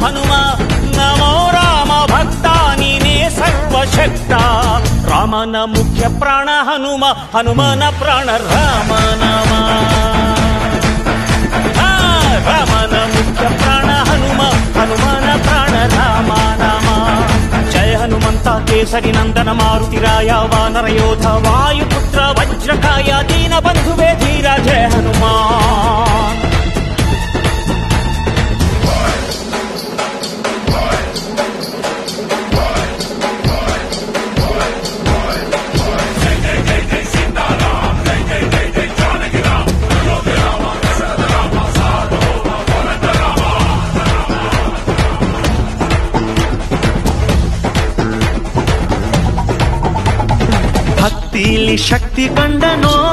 ಹನುಮ ನಮೋ ರಾಮ ಭಕ್ತ ನೀನೇ ಸರ್ವಶಕ್ತ. ರಾಮನ ಮುಖ್ಯ ಪ್ರಾಣ ಹನುಮ, ಹನುಮನ ಪ್ರಾಣ ರಾಮ ನಾಮ. ರಾಮನ ಮುಖ್ಯ ಪ್ರಾಣ ಹನುಮ, ಹನುಮನ ಪ್ರಾಣ ರಾಮ ನಾಮ. ಜಯ ಹನುಮಂತ ಕೇಸರಿ ನಂದನ ಮಾರುತಿರಾಯ ವಾನರ ಯೋಧ ವಾಯುಪುತ್ರ ವಜ್ರಕಾಯ ದೀನ ಬಂಧುವೇ ಧೀರ ಜಯ ಹನುಮಾನ್. ಭಕ್ತಿಲಿ ಶಕ್ತಿ ಕಂಡನೋ